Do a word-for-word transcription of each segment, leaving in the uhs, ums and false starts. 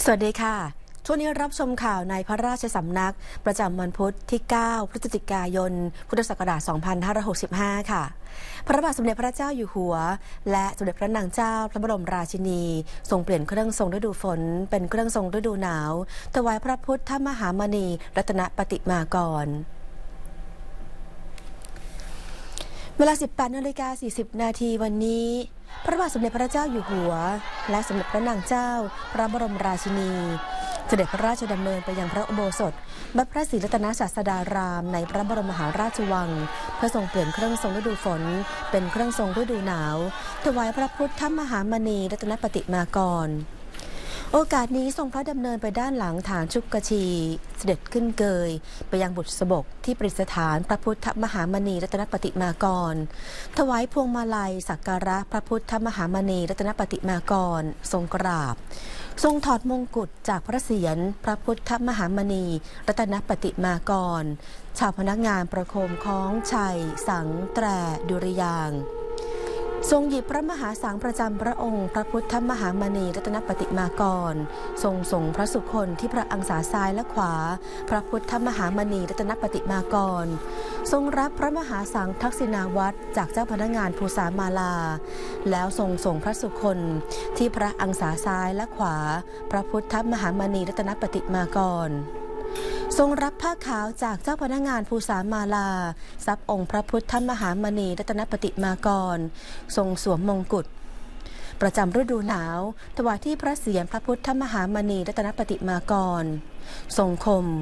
สวัสดีค่ะช่วงนี้รับชมข่าวในพระราชสำนักประจำวันพุธที่ เก้า พฤศจิกายน พุทธศักราช สองพันห้าร้อยหกสิบห้า ค่ะ พระบาทสมเด็จพระเจ้าอยู่หัวและสมเด็จพระนางเจ้าพระบรมราชินีทรงเปลี่ยนเครื่องทรงฤดูฝนเป็นเครื่องทรงฤดูหนาวถวายพระพุทธมหามณีรัตนปฏิมากรเวลา สิบแปดนาฬิกาสี่สิบ นาทีวันนี้พระบาทสมเด็จพระเจ้าอยู่หัวและสมเด็จพระนางเจ้าพระบรมราชินีเสด็จพระราชดำเนินไปยังพระอุโบสถวัดพระศรีรัตนศาสดารามในพระบรมมหาราชวังเพื่อทรงเปลี่ยนเครื่องทรงฤดูฝนเป็นเครื่องทรงฤดูหนาวถวายพระพุทธมหามณีรัตนปฏิมากรโอกาสนี้ทรงพระดำเนินไปด้านหลังฐานชุกชีเสด็จขึ้นเกยไปยังบุษบกที่ประดิษฐานพระพุทธมหามณีรัตนปฏิมากรถวายพวงมาลัยสักการะพระพุทธมหามณีรัตนปฏิมากรทรงกราบทรงถอดมงกุฎจากพระเศียรพระพุทธมหามณีรัตนปฏิมากรชาวพนักงานประโคมคล้องชัยสังแตรดุริยางค์ทรงหยิบพระมหาสังประจำพระองค์พระพุทธมหามณีรัตนปฏิมากรทรงส่งพระสุคนที่พระอังสาซ้ายและขวาพระพุทธมหามณีรัตนปฏิมากรทรงรับพระมหาสังทักษิณาวัตรจากเจ้าพนักงานภูษามาลาแล้วทรงส่งพระสุคนที่พระอังสาซ้ายและขวาพระพุทธมหามณีรัตนปฏิมากรทรงรับผ้าขาวจากเจ้าพนักงานภูษามาลาซับองค์พระพุทธมหามณีรัตนปฏิมากรทรงสวมมงกุฎประจำฤดูหนาวถวายที่พระเศียรพระพุทธมหามณีรัตนปฏิมากรทรงคม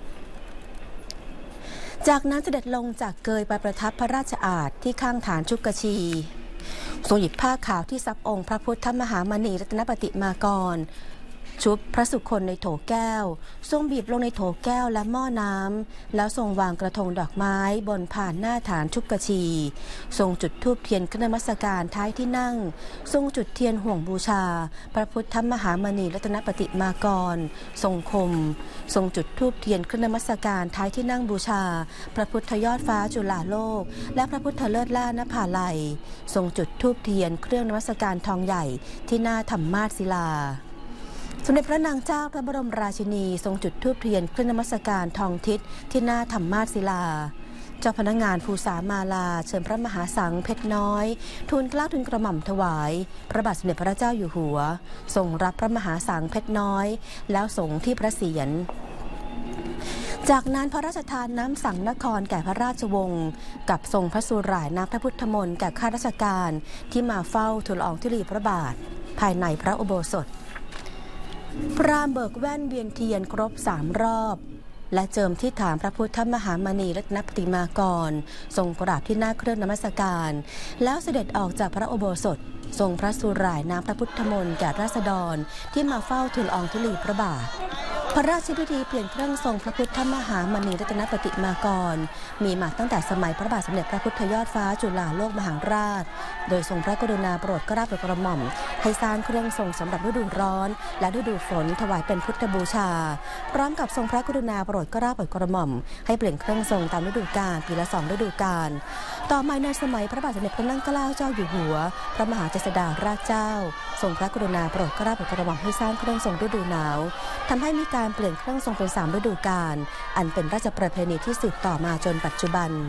จากนั้นเสด็จลงจากเกยไปประทับพระราชอาณที่ข้างฐานชุกชีทรงหยิบผ้าขาวที่ซับองค์พระพุทธมหามณีรัตนปฏิมากรชุบพระสุคนในโถแก้วทรงบีบลงในโถแก้วและหม้อน้ำแล้วทรงวางกระทงดอกไม้บนผ่านหน้าฐานชุกกชีทรงจุดธูปเทียนขึ้นนมัสการท้ายที่นั่งทรงจุดเทียนห่วงบูชาพระพุทธมหามณีรัตนปฏิมากรทรงคมทรงจุดธูปเทียนขึ้นนมัสการท้ายที่นั่งบูชาพระพุทธยอดฟ้าจุฬาโลกและพระพุทธเลิศล่านภาลัยทรงจุดธูปเทียนเครื่องนมัสการทองใหญ่ที่หน้าธรรมาสศิลาสมเด็จพระนางเจ้าพระบรมราชินีทรงจุดธูปเทียนเครื่องนมัสการทองทิศที่หน้าธรรมาสศิลาเจ้าพนักงานภูษามาลาเชิญพระมหาสังเพชรน้อยทูลเกล้าทูลกระหม่อมถวายพระบาทสมเด็จพระเจ้าอยู่หัวทรงรับพระมหาสังเพชรน้อยแล้วส่งที่พระเศียรจากนั้นพระราชทานน้ำสังนครแก่พระราชวงศ์กับทรงพระสุร่ายน้ำพระพุทธมนต์แก่ข้าราชการที่มาเฝ้าทูลละอองธุลีพระบาทภายในพระอุโบสถพรามเบิกแว่นเวียนเทียนครบสามรอบและเจิมที่ฐานพระพุทธมหามณีรัตนปฏิมากรทรงกราบที่หน้าเครื่องนมัสการแล้วเสด็จออกจากพระอุโบสถทรงพระสุร่ายน้ำพระพุทธมนต์แก่ราษฎรที่มาเฝ้าทูลละอองธุลีพระบาทพระราชพิธีเปลี่ยนเครื่องทรงพระพุทธมหามณีรัตนปฏิมากรมีมาตั้งแต่สมัยพระบาทสมเด็จพระพุทธยอดฟ้าจุฬาโลกมหาราชโดยทรงพระกรุณาโปรดเกล้าโปรดกระหม่อมให้สร้างเครื่องทรงสำหรับฤดูร้อนและฤดูฝนถวายเป็นพุทธบูชาพร้อมกับทรงพระกรุณาโปรดเกล้าโปรดกระหม่อมให้เปลี่ยนเครื่องทรงตามฤดูกาลปีละสองฤดูกาลต่อมาในสมัยพระบาทสมเด็จพระนั่งเกล้าเจ้าอยู่หัวพระมหาเจษฎาราชเจ้าทรงพระกรุณาโปรดเกล้าโปรดกระหม่อมให้สร้างเครื่องทรงฤดูหนาวทำให้มีการเปลี่ยนเครื่องทรงเป็นสามฤดูกาลอันเป็นราชประเพณีที่สืบต่อมาจนปัจจุบัน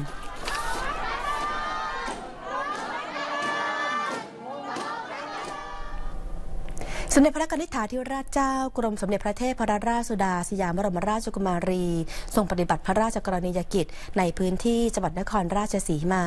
สมเด็จพระกนิษฐาธิราชเจ้ากรมสมเด็จพระเทพรัตนราชสุดาสยามบรมราชกุมารีทรงปฏิบัติพระราชกรณียกิจในพื้นที่จังหวัดนครราชสีมา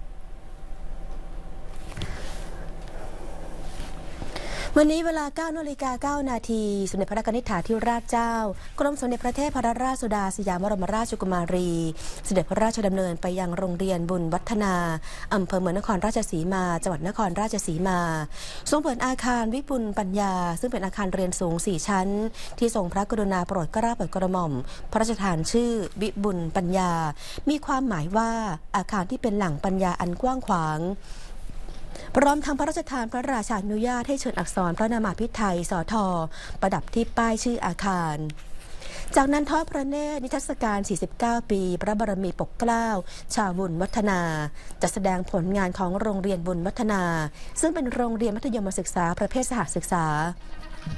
วันนี้เวลา เก้านาฬิกาเก้านาทีสมเด็จพระกนิษฐาธิราชเจ้ากรมสมเด็จพระเทพรัตนราชสุดาสยามบรมราชกุมารีเสด็จพระราชดำเนินไปยังโรงเรียนบุญวัฒนาอำเภอเมืองนครราชสีมาจังหวัดนครราชสีมาทรงเปิดอาคารวิบุลปัญญาซึ่งเป็นอาคารเรียนสูงสี่ชั้นที่ทรงพระกรุณาโปรดเกล้าโปรดกระหม่อมพระราชทานชื่อวิบุลปัญญามีความหมายว่าอาคารที่เป็นแหล่งปัญญาอันกว้างขวางพร้อมทั้งพระราชทานพระราชานุญาตให้เชิญอักษรพระนามาภิไธยสท.ประดับที่ป้ายชื่ออาคารจากนั้นทอดพระเนตรนิทรรศการสี่สิบเก้าปีพระบารมีปกเกล้าชาวบุญวัฒนาจะแสดงผลงานของโรงเรียนบุญวัฒนาซึ่งเป็นโรงเรียนมัธยมศึกษาประเภทสหศึกษา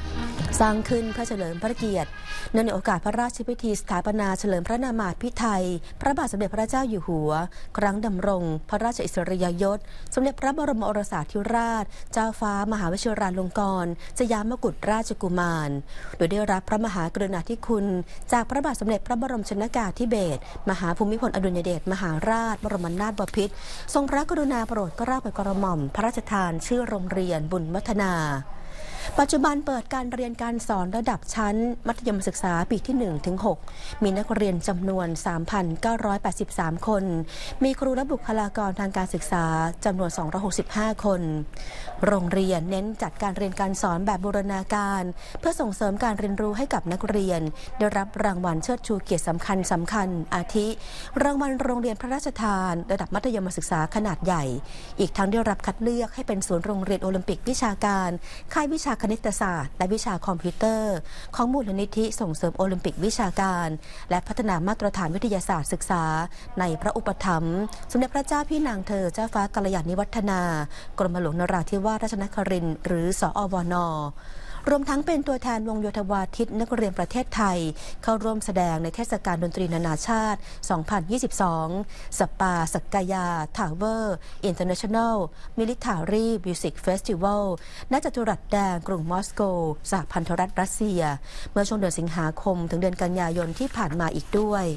สร้างขึ้นเพื่อเฉลิมพระเกียรติเนื่องในโอกาสพระราชพิธีสถาปนาเฉลิมพระนามาภิไธยพระบาทสมเด็จพระเจ้าอยู่หัวครั้งดำรงพระราชอิสริยยศสมเด็จพระบรมโอรสาธิราชเจ้าฟ้ามหาวชิราลงกรณ์สยามกุฎราชกุมารโดยได้รับพระมหากรุณาธิคุณจากพระบาทสมเด็จพระบรมชนกาธิเบศรมหาภูมิพลอดุลยเดชมหาราชบรมนาถบพิตรทรงพระกรุณาโปรดเกล้าโปรดกระหม่อมพระราชทานชื่อโรงเรียนบุญวัฒนาปัจจุบันเปิดการเรียนการสอนระดับชั้นมัธยมศึกษาปีที่ หนึ่งถึงหก มีนักเรียนจำนวน สามพันเก้าร้อยแปดสิบสาม คน มีครูและบุคลากรทางการศึกษาจำนวน สองร้อยหกสิบห้า คน โรงเรียนเน้นจัดการเรียนการสอนแบบบูรณาการเพื่อส่งเสริมการเรียนรู้ให้กับนักเรียนได้รับรางวัลเชิดชูเกียรติสำคัญสำคัญอาทิ รางวัลโรงเรียนพระราชทานระดับมัธยมศึกษาขนาดใหญ่อีกทั้งได้รับคัดเลือกให้เป็นศูนย์โรงเรียนโอลิมปิกวิชาการค่ายวิชาคณิตศาสตร์และวิชาคอมพิวเตอร์ของมูลนิธิส่งเสริมโอลิมปิกวิชาการและพัฒนามาตรฐานวิทยาศาสตร์ศึกษาในพระอุปถัมภ์สมเด็จพระเจ้าพี่นางเธอเจ้าฟ้ากัลยาณิวัฒนากรมหลวงนราธิวาสราชนครินทร์หรือสอวนรวมทั้งเป็นตัวแทนวงโยธวาทิตนักเรียนประเทศไทยเข้าร่วมแสดงในเทศกาลดนตรีนานาชาติ สองพันยี่สิบสอง สปาสักกายาทาวเวอร์อินเตอร์เนชั่นแนลมิลิทารีมิวสิกเฟสติวัลณจัตุรัสแดงกรุงมอสโกสหพันธรัฐรัสเซียเมื่อช่วงเดือนสิงหาคมถึงเดือนกันยายนที่ผ่านมาอีกด้วย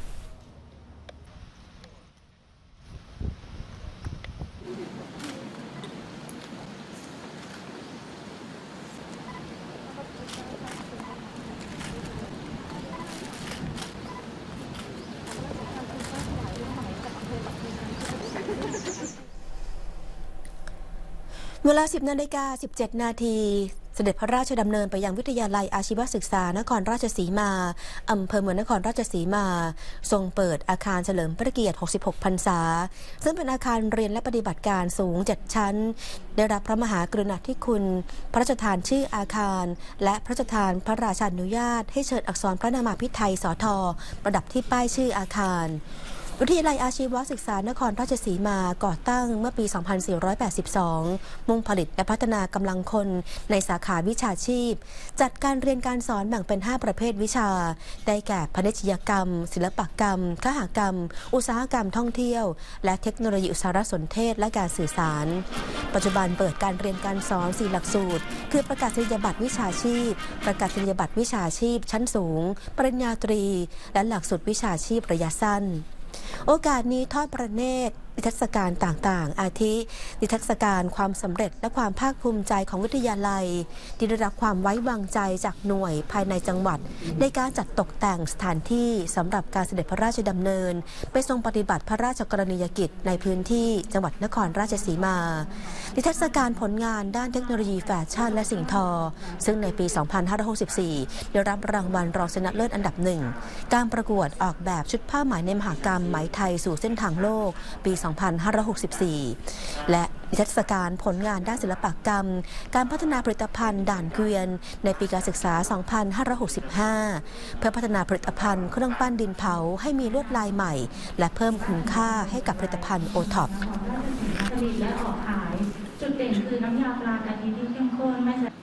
เวลา สิบนาฬิกาสิบเจ็ดนาทีเสด็จพระราชดำเนินไปยังวิทยาลัยอาชีวศึกษานครราชสีมาอำเภอเมืองนครราชสีมาทรงเปิดอาคารเฉลิมพระเกียรติ หกสิบหก พรรษาซึ่งเป็นอาคารเรียนและปฏิบัติการสูงเจ็ดชั้นได้รับพระมหากรุณาธิคุณพระราชทานชื่ออาคารและพระราชทานพระราชานุญาตให้เชิญอักษรพระนามาภิไธยสท.ประดับที่ป้ายชื่ออาคารวิทยาลัยอาชีวศึกษานครราชสีมาก่อตั้งเมื่อปี สองพันสี่ร้อยแปดสิบสอง มุ่งผลิตและพัฒนากำลังคนในสาขาวิชาชีพจัดการเรียนการสอนแบ่งเป็น ห้า ประเภทวิชาได้แก่พาณิชยกรรมศิลปกรรมคหกรรมอุตสาหกรรมท่องเที่ยวและเทคโนโลยีสารสนเทศและการสื่อสารปัจจุบันเปิดการเรียนการสอนสี่หลักสูตรคือประกาศนียบัตรวิชาชีพประกาศนียบัตรวิชาชีพชั้นสูงปริญญาตรีและหลักสูตรวิชาชีพระยะสั้นโอกาสนี้ทอดพระเนตรนิทรรศการต่างๆอาทินิทรรศการความสำเร็จและความภาคภูมิใจของวิทยาลัยที่ได้รับความไว้วางใจจากหน่วยภายในจังหวัดในการจัดตกแต่งสถานที่สำหรับการเสด็จพระราชดำเนินไปทรงปฏิบัติพระราชกรณียกิจในพื้นที่จังหวัดนครราชสีมานิทรรศการผลงานด้านเทคโนโลยีแฟชั่นและสิ่งทอซึ่งในปี สองพันห้าร้อยหกสิบสี่ ได้รับรางวัลรองชนะเลิศอันดับหนึ่งการประกวดออกแบบชุดผ้าไหมในมหกรรมไหมไทยสู่เส้นทางโลกปี สองพันห้าร้อยหกสิบสี่ และนิทรรศการผลงานด้านศิลปกรรมการพัฒนาผลิตภัณฑ์ด่านเกวียนในปีการศึกษา สองพันห้าร้อยหกสิบห้า เพื่อพัฒนาผลิตภัณฑ์เครื่องปั้นดินเผาให้มีลวดลายใหม่และเพิ่มคุณค่าให้กับผลิตภัณฑ์โอท็อปผลิตและออกขายจุดเด่นคือน้ำยาปลากะทิที่เข้มข้นไม่ใช่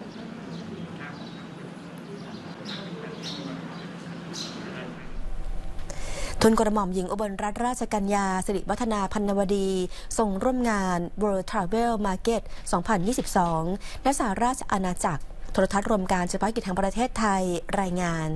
ทุนกระหม่อมหญิงอุบลรัตนราชกัญญาสิริวัฒนาพันนวดีทรงร่วมงาน World Travel Market สองพันยี่สิบสองณสหราชอาณาจักรโทรทัศน์รวมการเฉพาะกิจแห่งประเทศไทยรายงาน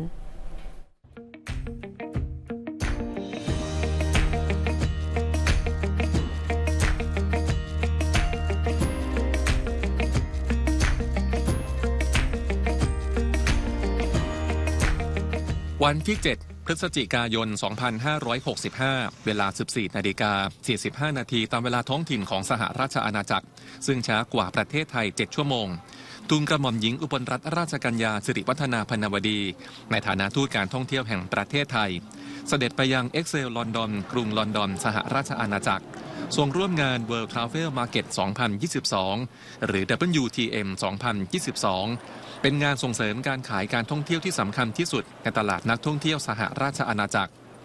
วันที่เจ็ดพฤศจิกายน สองพันห้าร้อยหกสิบห้า เวลา สิบสี่นาฬิกาสี่สิบห้านาทีตามเวลาท้องถิ่นของสหราชอาณาจักรซึ่งช้ากว่าประเทศไทยเจ็ดชั่วโมงทูลกระหม่อมหญิงอุบลรัตนราชกัญญาสิริวัฒนาพันนวดีในฐานะทูตการท่องเที่ยวแห่งประเทศไทยเสด็จไปยังเอ็กเซลลอนดอนกรุงลอนดอนสหราชอาณาจักรทรงร่วมงาน World Travel Market สองพันยี่สิบสองหรือ ดับเบิลยู ที เอ็ม สองพันยี่สิบสองเป็นงานส่งเสริมการขายการท่องเที่ยวที่สำคัญที่สุดในตลาดนักท่องเที่ยวสหราชอาณาจักร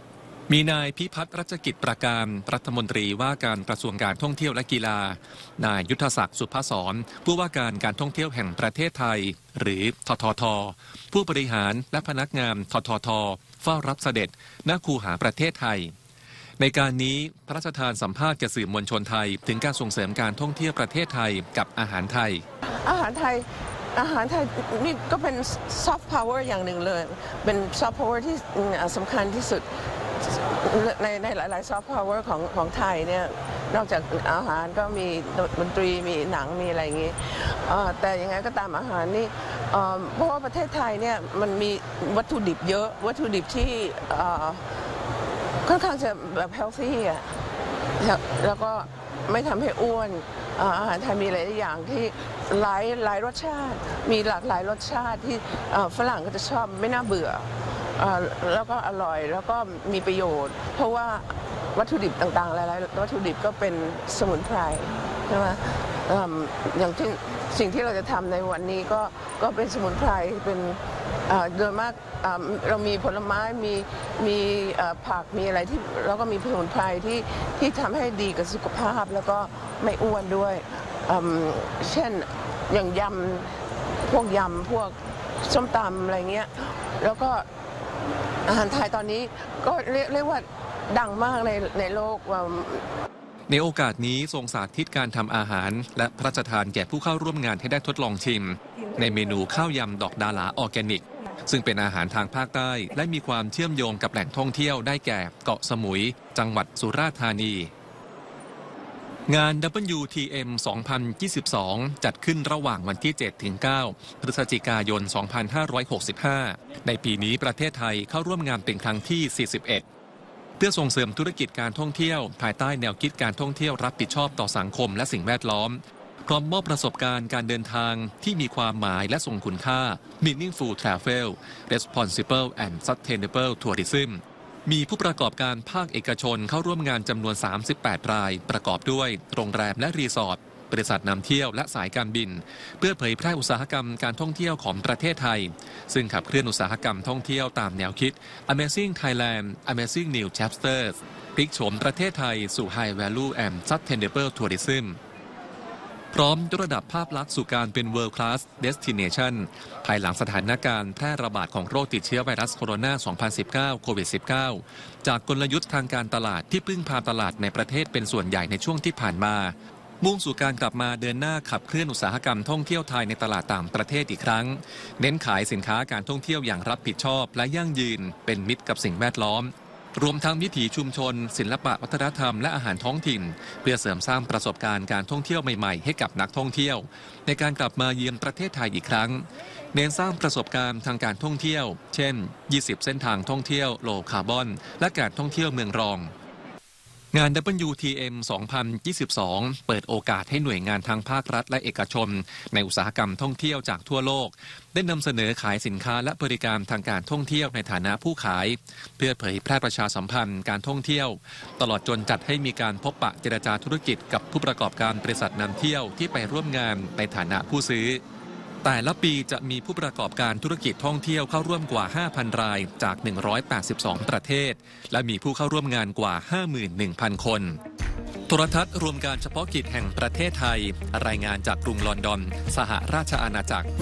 มีนายพิพัฒน์รัชกิจประการรัฐมนตรีว่าการกระทรวงการท่องเที่ยวและกีฬานายยุทธศักดิ์สุภศรผู้ว่าการการท่องเที่ยวแห่งประเทศไทยหรือทททผู้บริหารและพนักงานทททเฝ้ารับเสด็จณคูหาประเทศไทยในการนี้พระราชทานสัมภาษณ์แก่สื่อมวลชนไทยถึงการส่งเสริมการท่องเที่ยวประเทศไทยกับอาหารไทยอาหารไทยอาหารไทยนี่ก็เป็นซอฟต์พาวเวอร์อย่างหนึ่งเลยเป็นซอฟต์พาวเวอร์ที่สำคัญที่สุดในในหลายๆซอฟต์พาวเวอร์ของของไทยเนี่ยนอกจากอาหารก็มีดนตรีมีหนังมีอะไรอย่างนี้แต่ยังไงก็ตามอาหารนี่เพราะว่าประเทศไทยเนี่ยมันมีวัตถุดิบเยอะวัตถุดิบที่ค่อนข้างจะแบบเฮลตี้อ่ะแล้วก็ไม่ทำให้อ้วนอาหารไทยมีหลายอย่างที่หลายหลายรสชาติมีหลากหลายรสชาติที่ฝรั่งก็จะชอบไม่น่าเบื่อแล้วก็อร่อยแล้วก็มีประโยชน์เพราะว่าวัตถุดิบต่างๆหลายๆวัตถุดิบก็เป็นสมุนไพรใช่ไหมอย่างที่สิ่งที่เราจะทำในวันนี้ก็ก็เป็นสมุนไพรเป็นโดยมากเรามีผลไม้มีมีผักมีอะไรที่แล้วก็มีสมุนไพรที่ที่ทำให้ดีกับสุขภาพแล้วก็ไม่อ้วนด้วยเช่นอย่างยำพวกยำพวกส้มตำอะไรเงี้ยแล้วก็อาหารไทยตอนนี้ก็เรียกเรียกว่าดังมากในในโลกว่าในโอกาสนี้ทรงสาธิตการทำอาหารและพระราชทานแก่ผู้เข้าร่วมงานให้ได้ทดลองชิมในเมนูข้าวยำดอกดาหลาออร์แกนิกซึ่งเป็นอาหารทางภาคใต้และมีความเชื่อมโยงกับแหล่งท่องเที่ยวได้แก่เกาะสมุยจังหวัดสุราษฎร์ธานีงาน ดับเบิลยู ที เอ็ม สองพันยี่สิบสอง จัดขึ้นระหว่างวันที่ เจ็ดถึงเก้า พฤศจิกายน สองพันห้าร้อยหกสิบห้า ในปีนี้ประเทศไทยเข้าร่วมงานเป็นครั้งที่ สี่สิบเอ็ด เพื่อส่งเสริมธุรกิจการท่องเที่ยวภายใต้แนวคิดการท่องเที่ยวรับผิดชอบต่อสังคมและสิ่งแวดล้อมพร้อมมอบประสบการณ์การเดินทางที่มีความหมายและทรงคุณค่า Meaningful Travel Responsible and Sustainable Tourism มีผู้ประกอบการภาคเอกชนเข้าร่วมงานจำนวน สามสิบแปด รายประกอบด้วยโรงแรมและรีสอร์ทบริษัทนำเที่ยวและสายการบินเพื่อเผยแพร่อุตสาหกรรมการท่องเที่ยวของประเทศไทยซึ่งขับเคลื่อนอุตสาหกรรมท่องเที่ยวตามแนวคิด Amazing Thailand Amazing New Chapters พลิกโฉมประเทศไทยสู่ High Value and Sustainable Tourism พร้อมยกระดับภาพลักษณ์สู่การเป็น World Class Destination ภายหลังสถานการณ์แพร่ระบาดของโรคติดเชื้อไวรัสโคโรนา สองพันสิบเก้า โควิด สิบเก้า จากกลยุทธ์ทางการตลาดที่พึ่งพาตลาดในประเทศเป็นส่วนใหญ่ในช่วงที่ผ่านมามุ่งสู่การกลับมาเดินหน้าขับเคลื่อนอุตสาหกรรมท่องเที่ยวไทยในตลาดต่างประเทศอีกครั้งเน้นขายสินค้าการท่องเที่ยวอย่างรับผิดชอบและยั่งยืนเป็นมิตรกับสิ่งแวดล้อมรวมทั้งวิถีชุมชนศิลปะวัฒนธรรมและอาหารท้องถิ่นเพื่อเสริมสร้างประสบการณ์การท่องเที่ยวใหม่ๆให้กับนักท่องเที่ยวในการกลับมาเยือนประเทศไทยอีกครั้งเน้นสร้างประสบการณ์ทางการท่องเที่ยวเช่นยี่สิบเส้นทางท่องเที่ยวโลคาร์บอนและการท่องเที่ยวเมืองรองงาน ดับเบิลยู ที เอ็ม สองพันยี่สิบสอง เปิดโอกาสให้หน่วยงานทางภาครัฐและเอกชนในอุตสาหกรรมท่องเที่ยวจากทั่วโลกได้นำเสนอขายสินค้าและบริการทางการท่องเที่ยวในฐานะผู้ขายเพื่อเผยแพร่ประชาสัมพันธ์การท่องเที่ยวตลอดจนจัดให้มีการพบปะเจรจาธุรกิจกับผู้ประกอบการบริษัทนำเที่ยวที่ไปร่วมงานในฐานะผู้ซื้อแต่ละปีจะมีผู้ประกอบการธุรกิจท่องเที่ยวเข้าร่วมกว่า ห้าพัน รายจากหนึ่งร้อยแปดสิบสองประเทศและมีผู้เข้าร่วมงานกว่า ห้าหมื่นหนึ่งพัน คนโทรทัศน์รวมการเฉพาะกิจแห่งประเทศไทยรายงานจากกรุงลอนดอนสหราชอาณาจักร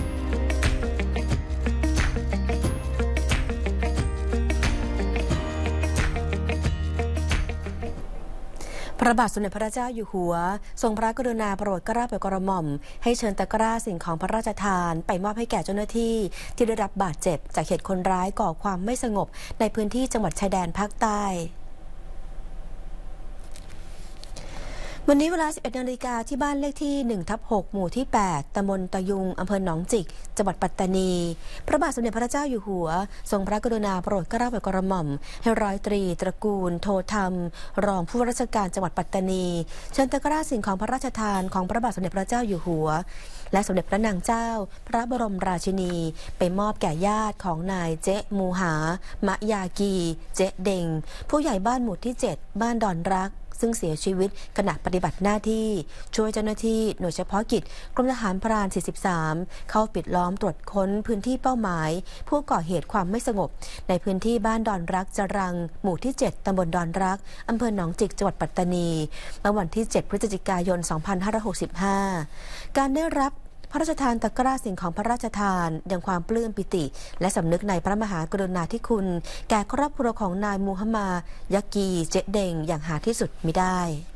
พระบาทสมเด็จพระเจ้าอยู่หัวทรงพระกรุณาโปรดเกล้าโปรดกระหม่อมให้เชิญตะกร้าสิ่งของพระราชทานไปมอบให้แก่เจ้าหน้าที่ที่ได้รับบาดเจ็บจากเหตุคนร้ายก่อความไม่สงบในพื้นที่จังหวัดชายแดนภาคใต้วันนี้เวลา สิบเอ็ด นาฬิกาที่บ้านเลขที่ หนึ่งทับหก หมู่ที่ แปด ตำบลตะยุง อำเภอหนองจิก จังหวัดปัตตานี พระบาทสมเด็จพระเจ้าอยู่หัวทรงพระกรุณาโปรดเกล้าโปรดกระหม่อมให้ร้อยตรีตระกูลโทธรรมรองผู้ว่าราชการจังหวัดปัตตานีเชิญตะกร้าสิ่งของพระราชทานของพระบาทสมเด็จพระเจ้าอยู่หัวและสมเด็จพระนางเจ้าพระบรมราชินีไปมอบแก่ญาติของนายเจ๊มูหามะยากีเจ๊เดงผู้ใหญ่บ้านหมู่ที่ เจ็ด บ้านดอนรักซึ่งเสียชีวิตขณะปฏิบัติหน้าที่ช่วยเจ้าหน้าที่หน่วยเฉพาะกิจกรมทหารพรานสี่สิบสามเข้าปิดล้อมตรวจค้นพื้นที่เป้าหมายผู้ก่อเหตุความไม่สงบในพื้นที่บ้านดอนรักจรังหมู่ที่เจ็ดตำบลดอนรักอำเภอหนองจิกจังหวัดปัตตานีเมื่อวันที่เจ็ดพฤศจิกายนสองพันห้าร้อยหกสิบห้าการได้รับพระราชทานตะกร้าสิ่งของพระราชทานยังความปลื้มปิติและสำนึกในพระมหากรุณาธิคุณแก่ครอบครัวของนายมูฮัมหมัดยักกีเจเดงอย่างหาที่สุดมิได้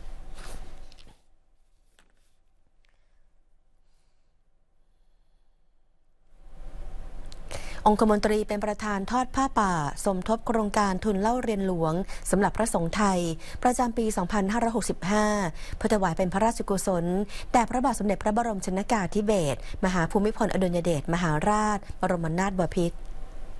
องคมนตรีเป็นประธานทอดผ้าป่าสมทบโครงการทุนเล่าเรียนหลวงสำหรับพระสงฆ์ไทยประจำปี สองพันห้าร้อยหกสิบห้า เพื่อถวายเป็นพระราชกุศลแด่พระบาทสมเด็จพระบรมชนกาธิเบศรมหาภูมิพลอดุลยเดชมหาราชบรมนาถบพิตร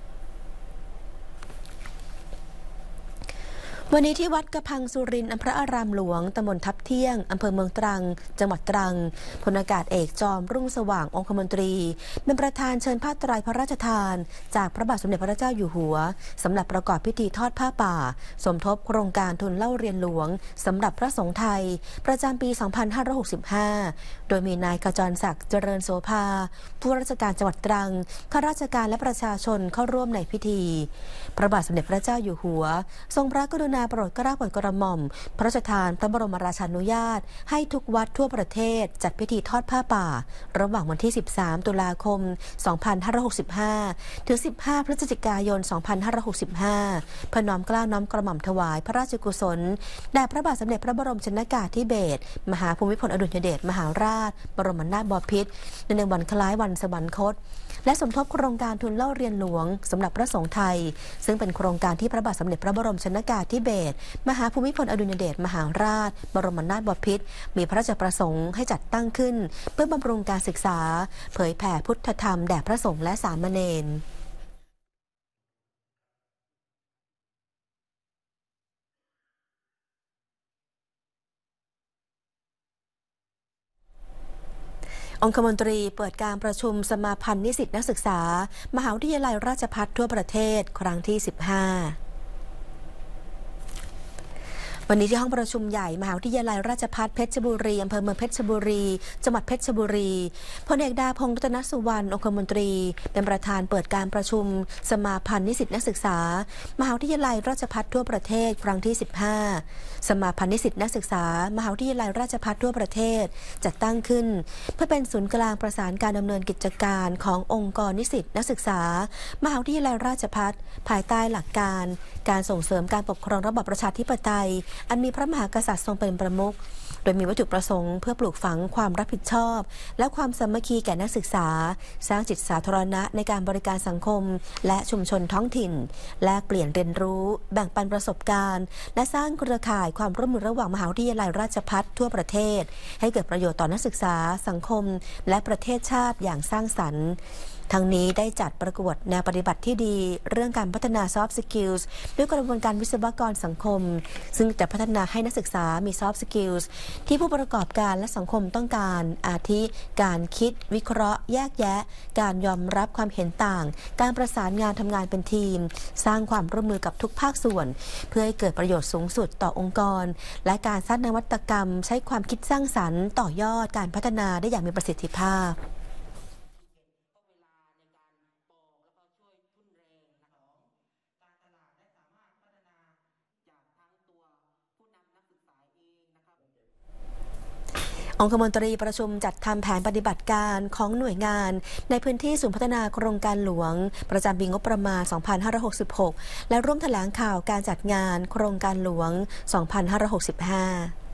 วันนี้ที่วัดกระพังสุรินทร์อำเภออารามหลวงตำบลทับเที่ยงอำเภอเมืองตรังจังหวัดตรังพลอากาศเอกจอมรุ่งสว่างองคมนตรีเป็นประธานเชิญผ้าไตรพระราชทานจากพระบาทสมเด็จพระเจ้าอยู่หัวสำหรับประกอบพิธีทอดผ้าป่าสมทบโครงการทุนเล่าเรียนหลวงสำหรับพระสงฆ์ไทยประจำปี สองพันห้าร้อยหกสิบห้า โดยมีนายขจรศักดิ์เจริญโสภาผู้ราชการจังหวัดตรังข้าราชการและประชาชนเข้าร่วมในพิธีพระบาทสมเด็จพระเจ้าอยู่หัวทรงพระกรุณาโปรดเกล้าโปรดกระหม่อมพระราชทานพระบรมราชานุญาตให้ทุกวัดทั่วประเทศจัดพิธีทอดผ้าป่าระหว่างวันที่สิบสามตุลาคมสองพันห้าร้อยหกสิบห้าถึงสิบห้าพฤศจิกายนสองพันห้าร้อยหกสิบห้าเพื่อน้อมเกล้าน้อมกระหม่อมถวายพระราชกุศลแด่พระบาทสมเด็จพระบรมชนกาธิเบศรมหาภูมิพลอดุลยเดชมหาราชบรมนาถบพิตรในวันคล้ายวันสวรรคตและสมทบโครงการทุนเล่าเรียนหลวงสำหรับพระสงฆ์ไทยซึ่งเป็นโครงการที่พระบาทสมเด็จพระบรมชนกาธิเบศรมหาภูมิพลอดุลยเดชมหาราชบรมนาถบพิตรมีพระราชประสงค์ให้จัดตั้งขึ้นเพื่อบำรุงการศึกษาเผยแผ่พุทธธรรมแด่พระสงฆ์และสามเณรองคมนตรีเปิดการประชุมสมาพันธ์นิสิตนักศึกษามหาวิทยาลัยราชภัฏทั่วประเทศครั้งที่สิบห้าวันนี้ที่ห้องประชุมใหญ่มหาวิทยาลัยราชภัฏเพชรบุรีอำเภอเมืองเพชรบุรีจังหวัดเพชรบุรีพลเอกดาพงษ์รัตนสุวรรณองคมนตรีเป็นประธานเปิดการประชุมสมาพันธ์นิสิตนักศึกษามหาวิทยาลัยราชภัฏทั่วประเทศครั้งที่สิบห้าสมาพันธ์นิสิตนักศึกษามหาวิทยาลัยราชภัฏทั่วประเทศจัดตั้งขึ้นเพื่อเป็นศูนย์กลางประสานการดำเนินกิจการขององค์กรนิสิตนักศึกษามหาวิทยาลัยราชภัฏภายใต้หลักการการส่งเสริมการปกครองระบอบประชาธิปไตยอันมีพระมหากษัตริย์ทรงเป็นประมุขโดยมีวัตถุประสงค์เพื่อปลูกฝังความรับผิดชอบและความสามัคคีแก่นักศึกษาสร้างจิตสาธารณะในการบริการสังคมและชุมชนท้องถิ่นแลกเปลี่ยนเรียนรู้แบ่งปันประสบการณ์และสร้างเครือข่ายความร่วมมือระหว่างมหาวิทยาลัยราชภัฏทั่วประเทศให้เกิดประโยชน์ต่อนักศึกษาสังคมและประเทศชาติอย่างสร้างสรรค์ทั้งนี้ได้จัดประกวดแนวปฏิบัติที่ดีเรื่องการพัฒนา Soft Skills ด้วยกระบวนการวิศวกรสังคมซึ่งจะพัฒนาให้นักศึกษามี Soft Skills ที่ผู้ประกอบการและสังคมต้องการอาทิการคิดวิเคราะห์แยกแยะการยอมรับความเห็นต่างการประสานงานทำงานเป็นทีมสร้างความร่วมมือกับทุกภาคส่วนเพื่อให้เกิดประโยชน์สูงสุดต่อองค์กรและการสร้างนวัตกรรมใช้ความคิดสร้างสรรค์ต่อยอดการพัฒนาได้อย่างมีประสิทธิภาพองคมนตรีประชุมจัดทำแผนปฏิบัติการของหน่วยงานในพื้นที่ศูนย์พัฒนาโครงการหลวงประจำปีงบประมาณ สองพันห้าร้อยหกสิบหก และร่วมแถลงข่าวการจัดงานโครงการหลวง สองพันห้าร้อยหกสิบห้า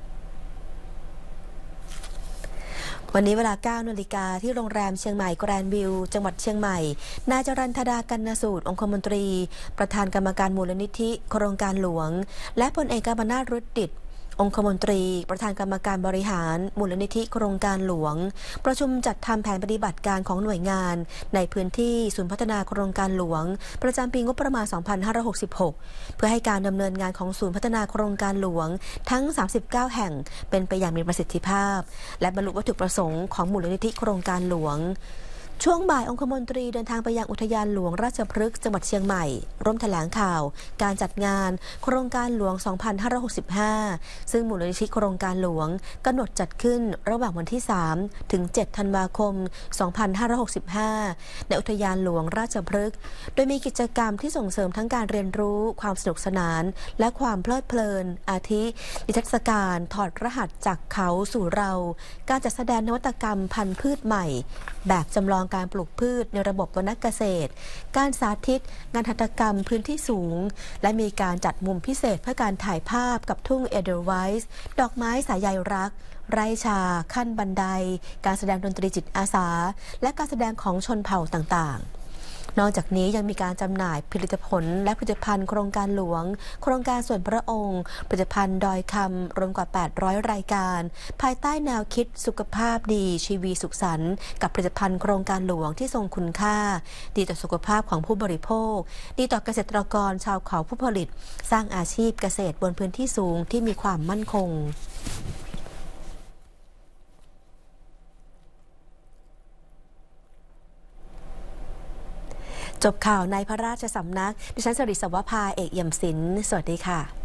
วันนี้เวลา เก้านาฬิกาที่โรงแรมเชียงใหม่แกรนด์วิวจังหวัดเชียงใหม่นายจรัญธดากันนสูตรองคมนตรีประธานกรรมการมูลนิธิโครงการหลวงและพลเอกกมนาถ รุจดิษฐ์องคมนตรีประธานกรรมการบริหารมูลนิธิโครงการหลวงประชุมจัดทำแผนปฏิบัติการของหน่วยงานในพื้นที่ศูนย์พัฒนาโครงการหลวงประจำปีงบประมาณ สองพันห้าร้อยหกสิบหก เพื่อให้การดำเนินงานของศูนย์พัฒนาโครงการหลวงทั้งสามสิบเก้าแห่งเป็นไปอย่างมีประสิทธิภาพและบรรลุวัตถุประสงค์ของมูลนิธิโครงการหลวงช่วงบ่ายองคมนตรีเดินทางไปยังอุทยานหลวงราชพฤกษ์จังหวัดเชียงใหม่ร่วมแถลงข่าวการจัดงานโครงการหลวง สองพันห้าร้อยหกสิบห้า ซึ่งมูลนิธิโครงการหลวงกำหนดจัดขึ้นระหว่างวันที่ สาม ถึง เจ็ด ธันวาคม สองพันห้าร้อยหกสิบห้า ในอุทยานหลวงราชพฤกษ์โดยมีกิจกรรมที่ส่งเสริมทั้งการเรียนรู้ความสนุกสนานและความเพลิดเพลินอาทินิทรรศการถอดรหัสจากเขาสู่เราการจัดแสดงนวัตกรรมพันธุ์พืชใหม่แบบจำลองการปลูกพืชในระบบวรรณเกษตรการสาธิตงานหัตถกรรมพื้นที่สูงและมีการจัดมุมพิเศษเพื่อการถ่ายภาพกับทุ่งเอเดอร์ไวส์ดอกไม้สายใยรักไร่ชาขั้นบันไดการแสดงดนตรีจิตอาสาและการแสดงของชนเผ่าต่างๆนอกจากนี้ยังมีการจำหน่ายผลิตผลและผลิตภัณฑ์โครงการหลวงโครงการส่วนพระองค์ผลิตภัณฑ์ดอยคำรวมกว่าแปดร้อยรายการภายใต้แนวคิดสุขภาพดีชีวีสุขสันต์กับผลิตภัณฑ์โครงการหลวงที่ทรงคุณค่าดีต่อสุขภาพของผู้บริโภคดีต่อเกษตรกรชาวเขาผู้ผลิตสร้างอาชีพเกษตรบนพื้นที่สูงที่มีความมั่นคงจบข่าวในพระราชสำนักดิฉันสริศวภาเอกเอี่ยมศิลป์สวัสดีค่ะ